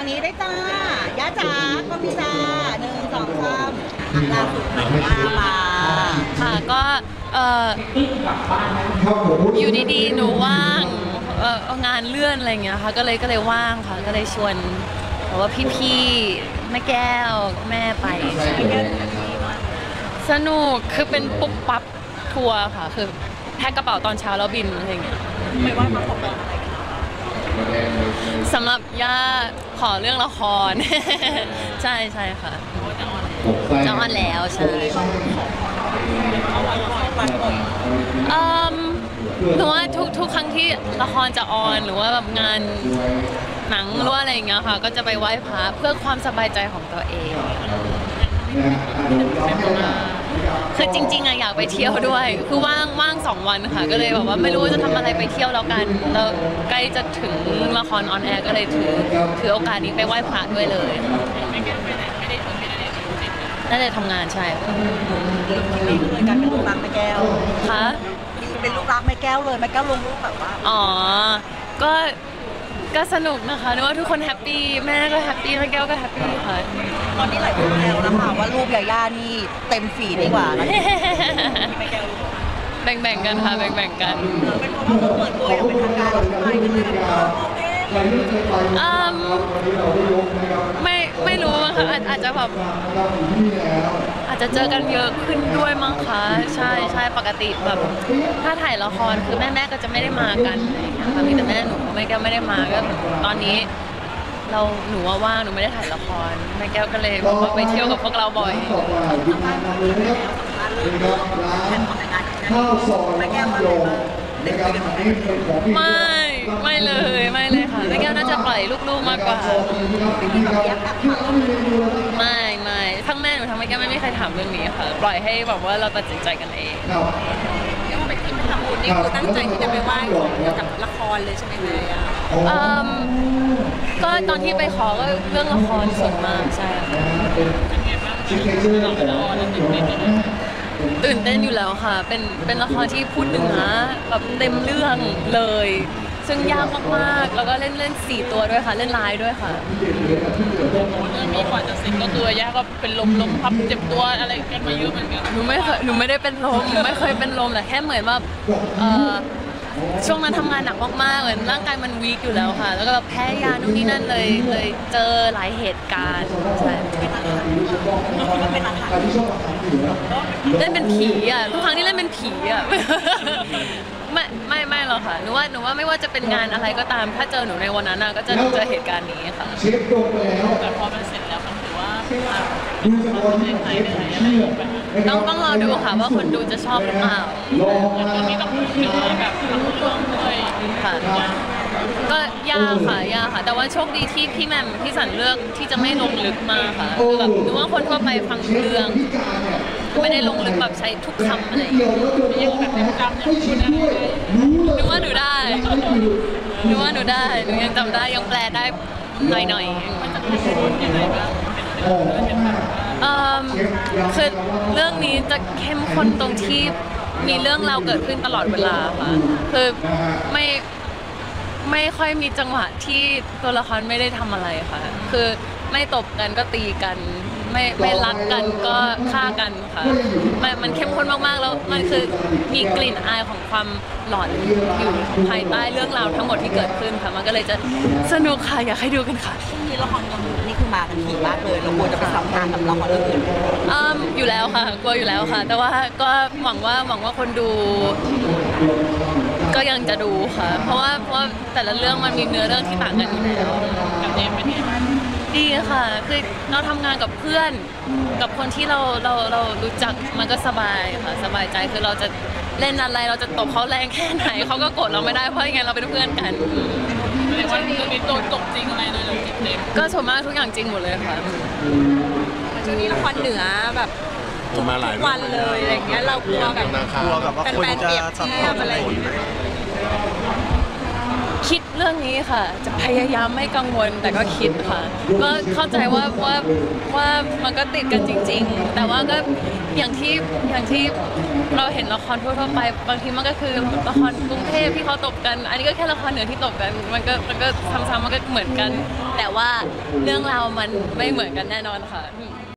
นี้ได้จ้าย่าจ๋าก็มีจ้า1 2 3ล่าสุดมาค่ะก็อยู่ดีๆหนูว่างงานเลื่อนอะไรเงี้ยค่ะก็เลยว่างค่ะก็เลยชวนบอกว่าพี่ๆแม่แก้วแม่ไปสนุกคือเป็นปุ๊บปั๊บทัวร์ค่ะคือแพ็คกระเป๋าตอนเช้าแล้วบินอะไรเงี้ยไม่ว่ามาขอพรอะไรสำหรับย่าขอเรื่องละคร ใช่ค่ะจะออนแล้วใช่หนูว่าทุกครั้งที่ละครจะออนหรือว่าแบบงานหนังหรืออะไรอย่างเงี้ยค่ะก็จะไปไหว้พระเพื่อความสบายใจของตัวเองคือจริงๆอะอยากไปเที่ยวด้วยคือว่าง2 วันค่ะก็เลยแบบว่าไม่รู้จะทำอะไรไปเที่ยวแล้วกันแล้วใกล้จะถึงละครออนแอร์ก็เลยถือโอกาสนี้ไปไหว้พระด้วยเลยน่าจะทำงานใช่นี่เลยการเป็นลูกรักแม่แก้วค่ะเป็นลูกรักแม่แก้วเลยแม่แก้วลงรูปแบบว่าก็สนุกนะคะนึกว่าทุกคนแฮปปี้แม่ก็แฮปปี้แม่แก้วก็แฮปปี้ค่ะตอนนี้หลายคนแซวนะคะว่ารูปยาย่านี่เต็มฟีดดีกว่าแม่แก้วแบ่งกันค่ะแบ่งกันเป็นเพราะว่าเราเปิดตัวอย่างเป็นทางการแล้วใช่ไหมก็เลยไม่รู้มั้งคะอาจจะแบบอาจจะเจอกันเยอะขึ้นด้วยมั้งคะใช่ปกติแบบถ้าถ่ายละครคือแม่ก็จะไม่ได้มากันอะไรอย่างเงี้ยค่ะมีแต่แม่หนูแม่แก้วไม่ได้มาก็ตอนนี้หนูว่างหนูไม่ได้ถ่ายละครแม่แก้วก็เลยบอกว่าไปเที่ยวกับพวกเราบ่อยแม่แก้วมาไม่เลยค่ะแม่แก้วน่าจะปล่อยลูกๆมากกว่าไม่ทั้งแม่หนูทั้งแม่แก้วไม่มีใครถามเรื่องนี้ค่ะปล่อยให้แบบว่าเราตัดสินใจกันเองเรียกว่าเป็นทีมทำบุญนี่คือตั้งใจที่จะไปไหว้กับละครเลยใช่ไหมคะก็ตอนที่ไปขอก็เรื่องละครส่วนมากใช่ตื่นเต้นอยู่แล้วค่ะเป็นละครที่พูดเนื้อแบบเต็มเรื่องเลยซึ่งยากมากๆแล้วก็เล่น4 ตัวด้วยค่ะเล่นลายด้วยค่ะเรื่องนี้ก่อนจะเสร็จก็คือย่าก็เป็นลมพับเจ็บตัวอะไรกันมาเยอะเหมือนกันหนูไม่ได้เป็นลมไม่เคยเป็นลมแต่แค่เหมือนว่าช่วงนั้นทำงานหนักมากๆเหมือนร่างกายมันวีคอยู่แล้วค่ะแล้วก็แบบแพ้ยานู่นนี่นั่นเลยเจอหลายเหตุการณ์ใช่เล่นเป็นผีอ่ะทุกครั้งที่เล่นเป็นผีอ่ะไม่หรอกค่ะหนูว่าไม่ว่าจะเป็นงานอะไรก็ตามถ้าเจอหนูในวันนั้นก็จะเจอเหตุการณ์นี้ค่ะแต่พอมันเสร็จแล้วมันถือว่าต้องรอดูค่ะว่าคนดูจะชอบหรือเปล่าแล้วก็มีต้องพูดถึงแบบทั้งเรื่องด้วยค่ะก็ยากค่ะแต่ว่าโชคดีที่พี่แหม่มพี่สันเลือกที่จะไม่ลงลึกมาค่ะคือแบบหนูว่าคนทั่วไปฟังเรื่องไม่ได้ลงลึกแบบใช้ทุกคำอะไรยังแบบในจำยังพูดได้หนูว่าหนูได้หนูยังจำได้ยังแปลได้หน่อยมันจะเป็นยังไงบ้างคือเรื่องนี้จะเข้มข้นตรงที่มีเรื่องราวเกิดขึ้นตลอดเวลาค่ะคือไม่ค่อยมีจังหวะที่ตัวละครไม่ได้ทำอะไรค่ะคือไม่ตบกันก็ตีกันไม่รักกันก็ฆ่ากันค่ะมันเข้มข้นมากๆแล้วมันคือมีกลิ่นอายของความหลอนอยู่ภายใต้เรื่องราวทั้งหมดที่เกิดขึ้นค่ะมันก็เลยจะสนุกค่ะอยากให้ดูกันค่ะมีละครนี่คือมากันถี่มากเลยเราควรจะไปซ้ำงานกับละครเรื่องอื่นอยู่แล้วค่ะกลัวอยู่แล้วค่ะแต่ว่าก็หวังว่าคนดูก็ยังจะดูค่ะเพราะว่าแต่ละเรื่องมันมีเนื้อเรื่องที่ต่างกันอยู่แล้วกับเนมเป็นยังไงดีค่ะคือเราทำงานกับเพื่อนกับคนที่เรารู้จักมันก็สบายค่ะสบายใจคือเราจะเล่นอะไรเราจะตบเขาแรงแค่ไหนเขาก็โกรธเราไม่ได้เพราะยังไงเราเป็นเพื่อนกันแต่ว่าเรื่องนี้โดนตบจริงอะไรเลยเราเต็มก็ส่วนมากทุกอย่างจริงหมดเลยค่ะช่วงนี้ละครเหนือแบบทุกวันเลยอะไรเงี้ยเรากลัวแบบว่าคนจะเปรียบเทียบอะไรคิดเรื่องนี้ค่ะจะพยายามไม่กังวลแต่ก็คิดค่ะก็เข้าใจว่ามันก็ติดกันจริงๆแต่ว่าก็อย่างที่เราเห็นละครทั่วๆไปบางทีมันก็คือละครกรุงเทพที่เขาตบกัน อันนี้ก็แค่ละครเหนือที่ตบกันมันก็ซ้ำๆมันก็เหมือนกัน แต่ว่าเรื่องราวมันไม่เหมือนกันแน่นอนค่ะ